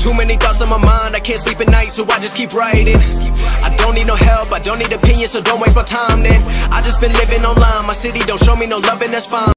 Too many thoughts on my mind, I can't sleep at night, so I just keep writing. I don't need no help, I don't need opinions, so don't waste my time then. I just been living online, my city don't show me no love and that's fine.